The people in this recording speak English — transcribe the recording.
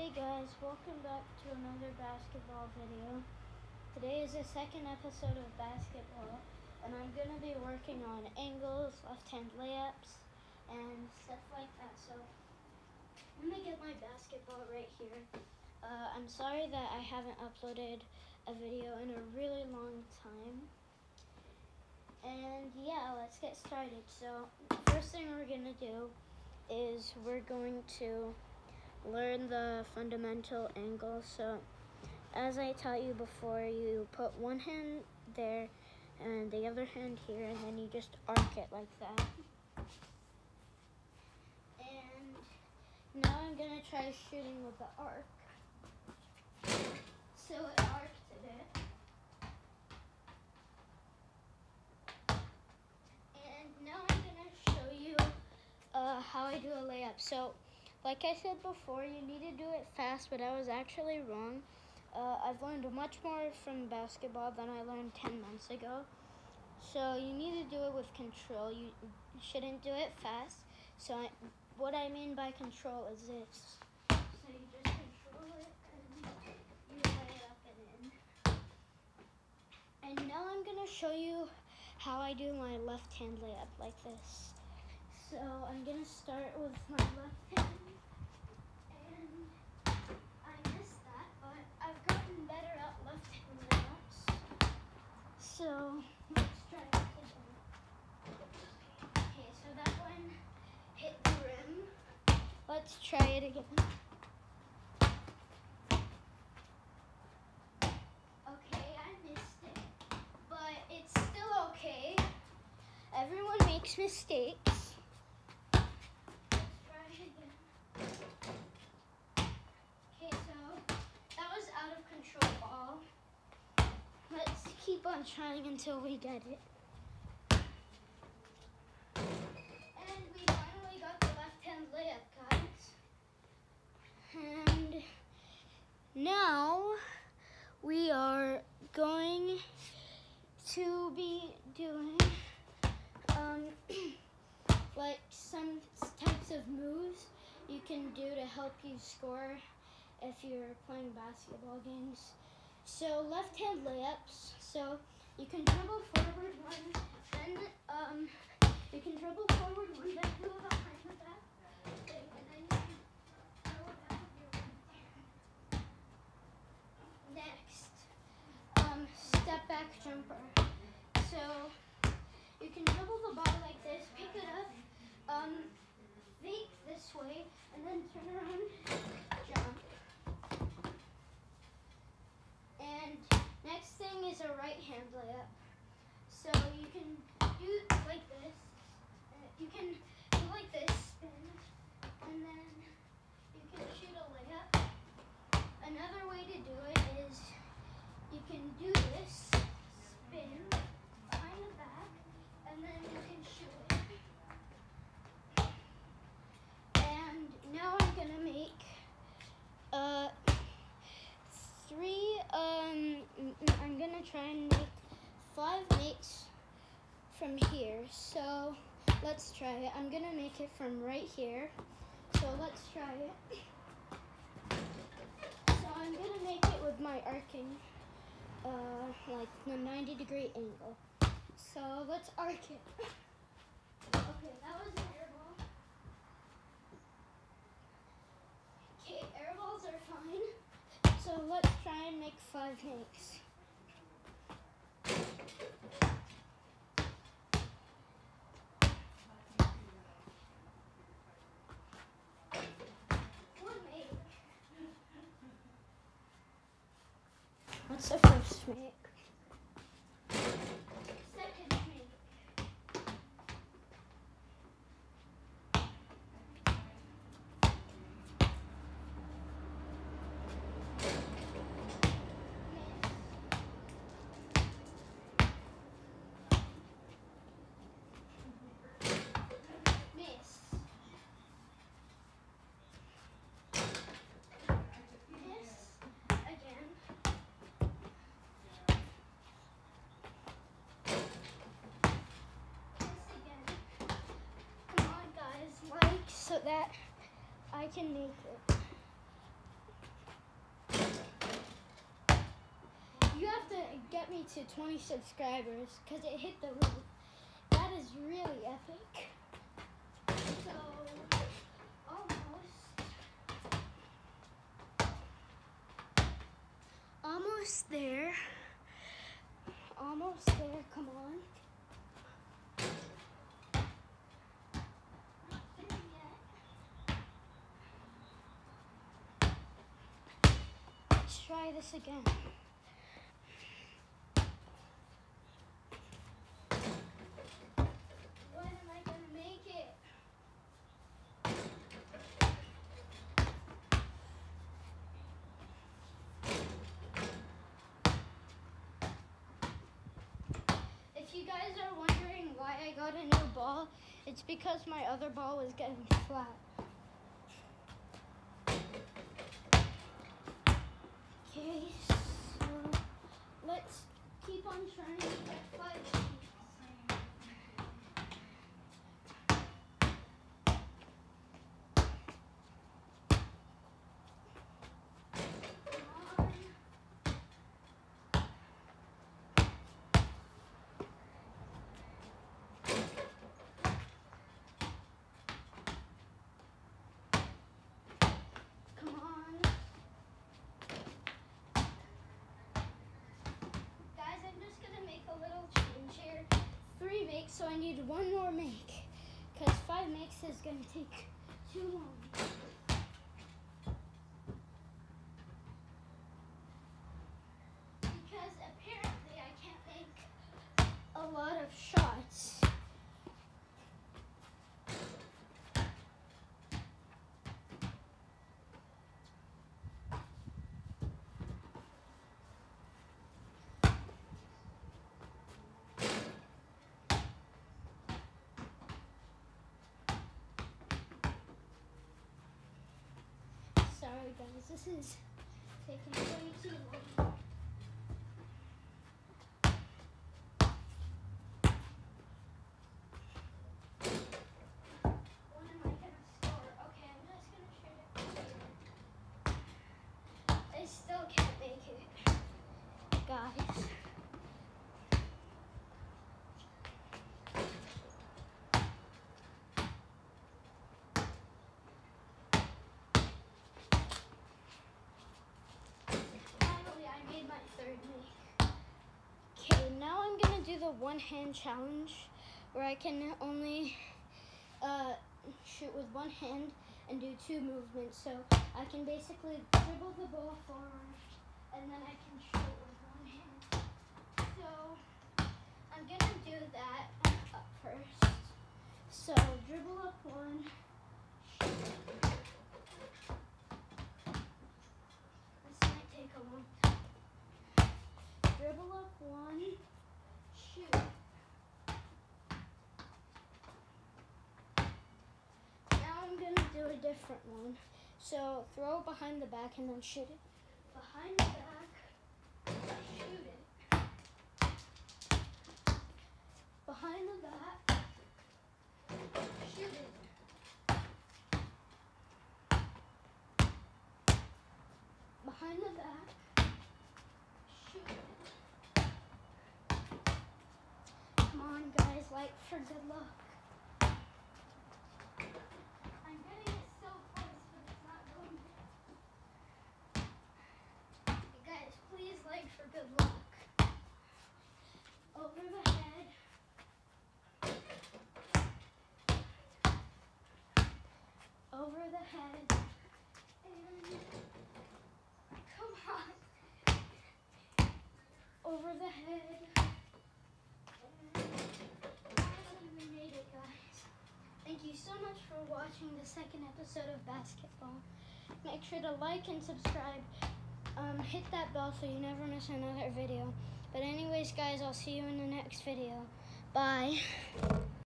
Hey guys, welcome back to another basketball video. Today is the second episode of basketball, and I'm going to be working on angles, left-hand layups, and stuff like that. So I'm going to get my basketball right here. I'm sorry that I haven't uploaded a video in a really long time. And yeah, let's get started. So first thing we're going to do is we're going to learn the fundamental angle. So as I taught you before, you put one hand there and the other hand here, and then you just arc it like that. And now I'm gonna try shooting with the arc. So it arced a bit. And now I'm gonna show you how I do a layup. So like I said before, you need to do it fast, but I was actually wrong. I've learned much more from basketball than I learned 10 months ago. So you need to do it with control. You shouldn't do it fast. So what I mean by control is this. So you just control it and you lay it up and in. And now I'm going to show you how I do my left hand layup like this. So I'm going to start with my left hand. So let's try it again. Okay, so that one hit the rim. Let's try it again. Okay, I missed it, but it's still okay. Everyone makes mistakes. Let's try it again. Okay, so that was out of control ball. Let's keep on trying until we get it. And we finally got the left-hand layup, guys. And now we are going to be doing like some types of moves you can do to help you score if you're playing basketball games. So left-hand layups. So you can dribble forward one, then you can dribble forward one, then go behind the back thing, and then you can throw it out of your right hand. Next, step back jumper. So you can dribble the ball like this, pick it up, fake this way, and then turn around, jump. And next thing is a right hand layup. So you can do like this. You can do like this, spin, and then you can shoot a layup. Another way to do it is you can do this, spin behind the back, and then you can shoot it. And now I'm gonna make I'm gonna try and make 5 makes from here. So let's try it. I'm gonna make it from right here. So let's try it. So I'm gonna make it with my arcing, like the 90-degree angle. So let's arc it. Okay, that was an air ball. Okay, air balls are fine. So let's try and make 5 makes. What's the first make? Second make. Miss. So that I can make it. You have to get me to 20 subscribers because it hit the roof. That is really epic. So, almost there. Almost there, come on. Not there yet. Let's try this again. When am I gonna make it? If you guys are wondering why I got a new ball, it's because my other ball was getting flat. Okay, so let's keep on trying to get 5 feet. So I need one more make, because 5 makes is going to take too long. Because apparently I can't make a lot of shots. Sorry guys, this is taking way too long. When am I gonna score? Okay, I'm just gonna shoot it. I still can't make it, guys. Okay, now I'm gonna do the one-hand challenge where I can only shoot with one hand and do 2 movements. So I can basically dribble the ball forward and then I can shoot with one hand. So I'm gonna do that up first. So dribble up 1, shoot. This might take a long time. Dribble up 1, shoot. Now I'm gonna do a different one. So throw it behind the back and then shoot it. Behind the back, shoot it. Behind the back, shoot it. Behind the back, shoot it. Come on guys, like for good luck. I'm getting it so close, but it's not going there. You guys, please like for good luck. Over the head. Over the head. And come on. Over the head. We made it, guys. Thank you so much for watching the 2nd episode of basketball. Make sure to like and subscribe. Hit that bell so you never miss another video. But anyways, guys, I'll see you in the next video. Bye.